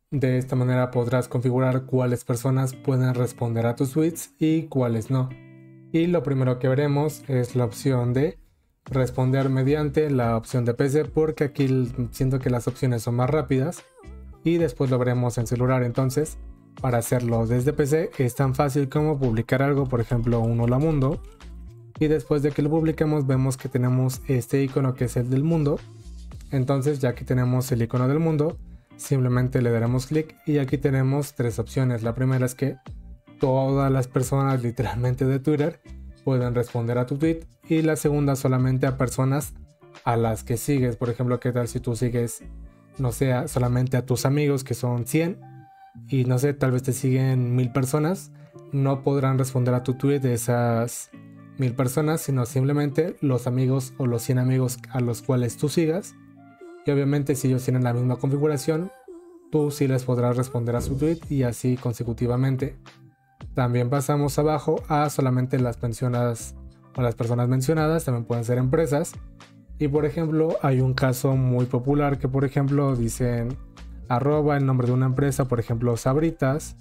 De esta manera podrás configurar cuáles personas pueden responder a tus tweets y cuáles no. Y lo primero que veremos es la opción de responder mediante la opción de PC, porque aquí siento que las opciones son más rápidas, y después lo veremos en celular. Entonces, para hacerlo desde PC es tan fácil como publicar algo, por ejemplo un hola mundo, y después de que lo publiquemos vemos que tenemos este icono que es el del mundo. Entonces, ya que tenemos el icono del mundo, simplemente le daremos clic y aquí tenemos tres opciones. La primera es que todas las personas literalmente de Twitter pueden responder a tu tweet, y la segunda solamente a personas a las que sigues. Por ejemplo, qué tal si tú sigues, no sé, solamente a tus amigos, que son 100, y no sé, tal vez te siguen 1000 personas. No podrán responder a tu tweet de esas 1000 personas, sino simplemente los amigos o los 100 amigos a los cuales tú sigas. Y obviamente si ellos tienen la misma configuración, tú sí les podrás responder a su tweet, y así consecutivamente. También pasamos abajo a solamente las personas o las personas mencionadas, también pueden ser empresas. Y por ejemplo hay un caso muy popular que por ejemplo dicen arroba el nombre de una empresa, por ejemplo Sabritas,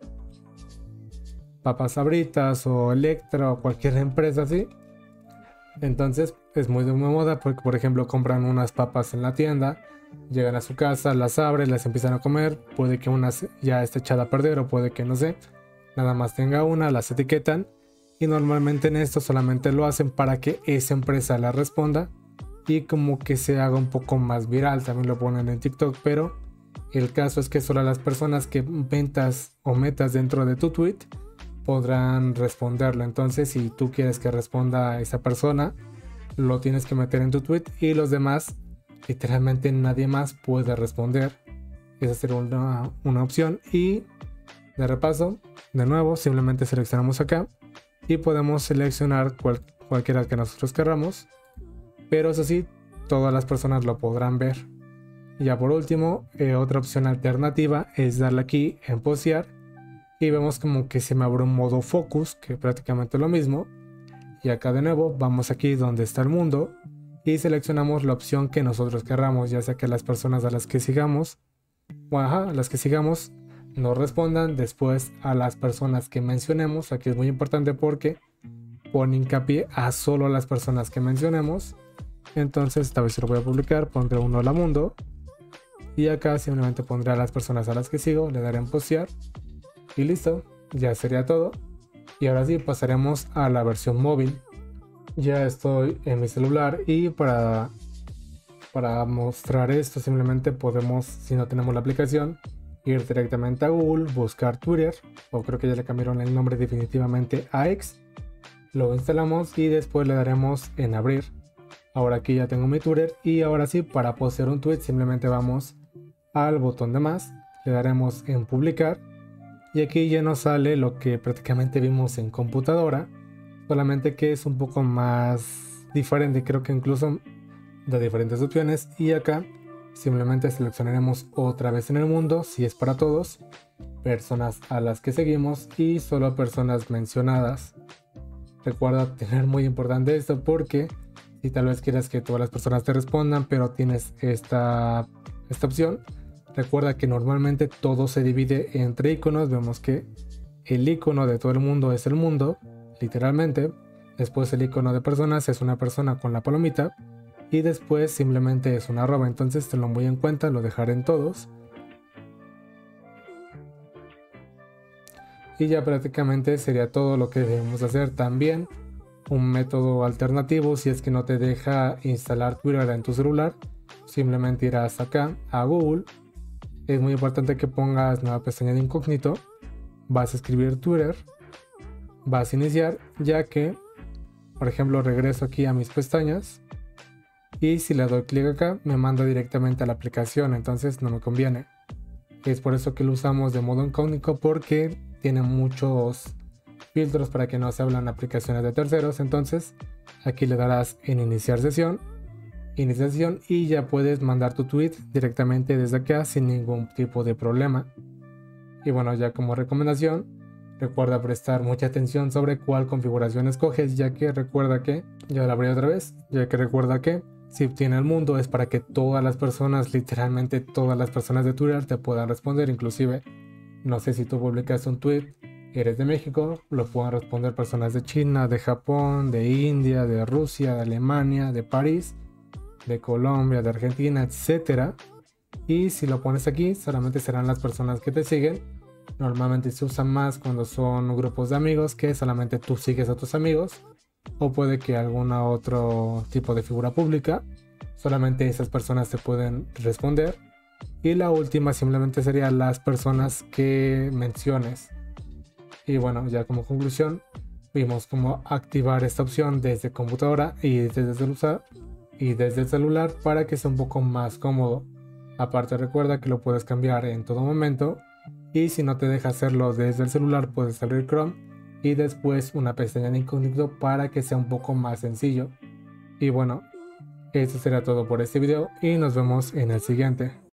Papas Sabritas o Electra o cualquier empresa así. Entonces es muy de moda porque por ejemplo compran unas papas en la tienda, llegan a su casa, las abren, las empiezan a comer, puede que una ya esté echada a perder o puede que no sé, nada más tenga una, las etiquetan, y normalmente en esto solamente lo hacen para que esa empresa la responda y como que se haga un poco más viral. También lo ponen en TikTok, pero el caso es que solo las personas que ventas o metas dentro de tu tweet podrán responderlo. Entonces, si tú quieres que responda a esa persona, lo tienes que meter en tu tweet, y los demás, literalmente nadie más puede responder. Esa sería una opción. Y de repaso, de nuevo, simplemente seleccionamos acá y podemos seleccionar cualquiera que nosotros queramos, pero eso sí, todas las personas lo podrán ver. Ya por último, otra opción alternativa es darle aquí en postear, y vemos como que se me abre un modo focus, que prácticamente es lo mismo. Y acá de nuevo vamos aquí donde está el mundo y seleccionamos la opción que nosotros querramos, ya sea que las personas a las que sigamos, o a las que sigamos, nos respondan después a las personas que mencionemos. Aquí es muy importante porque pone hincapié a solo las personas que mencionemos. Entonces esta vez se lo voy a publicar, pondré un hola mundo, y acá simplemente pondré a las personas a las que sigo, le daré en postear y listo, ya sería todo. Y ahora sí pasaremos a la versión móvil. Ya estoy en mi celular, y para mostrar esto simplemente podemos, si no tenemos la aplicación, ir directamente a Google, buscar Twitter, o creo que ya le cambiaron el nombre definitivamente a X. Lo instalamos y después le daremos en abrir. Ahora aquí ya tengo mi Twitter, y ahora sí, para postear un tweet simplemente vamos al botón de más, le daremos en publicar, y aquí ya nos sale lo que prácticamente vimos en computadora, solamente que es un poco más diferente, creo que incluso de diferentes opciones. Y acá simplemente seleccionaremos otra vez en el mundo, si es para todos, personas a las que seguimos y solo personas mencionadas. Recuerda tener muy importante esto, porque si tal vez quieras que todas las personas te respondan pero tienes esta opción, recuerda que normalmente todo se divide entre iconos. Vemos que el icono de todo el mundo es el mundo, literalmente. Después el icono de personas es una persona con la palomita, y después simplemente es una arroba. Entonces tenlo muy en cuenta, lo dejaré en todos. Y ya prácticamente sería todo lo que debemos hacer. También un método alternativo, si es que no te deja instalar Twitter en tu celular, simplemente irás acá a Google. Es muy importante que pongas nueva pestaña de incógnito, vas a escribir Twitter, vas a iniciar, ya que por ejemplo regreso aquí a mis pestañas, y si le doy clic acá me manda directamente a la aplicación, entonces no me conviene. Es por eso que lo usamos de modo incógnito, porque tiene muchos filtros para que no se hablan aplicaciones de terceros. Entonces aquí le darás en iniciar sesión, y ya puedes mandar tu tweet directamente desde acá sin ningún tipo de problema. Y bueno, ya como recomendación, recuerda prestar mucha atención sobre cuál configuración escoges, ya que recuerda que, ya la abrí otra vez, ya que recuerda que Si tiene el mundo es para que todas las personas, literalmente todas las personas de Twitter te puedan responder. Inclusive, no sé si tú publicas un tweet, eres de México, lo pueden responder personas de China, de Japón, de India, de Rusia, de Alemania, de París, de Colombia, de Argentina, etcétera. Y si lo pones aquí, solamente serán las personas que te siguen. Normalmente se usa más cuando son grupos de amigos, que solamente tú sigues a tus amigos, o puede que algún otro tipo de figura pública. Solamente esas personas te pueden responder. Y la última simplemente sería las personas que menciones. Y bueno, ya como conclusión, vimos cómo activar esta opción desde computadora y desde el celular para que sea un poco más cómodo. Aparte, recuerda que lo puedes cambiar en todo momento, y si no te deja hacerlo desde el celular, puedes abrir Chrome y después una pestaña de incógnito para que sea un poco más sencillo. Y bueno, eso será todo por este video y nos vemos en el siguiente.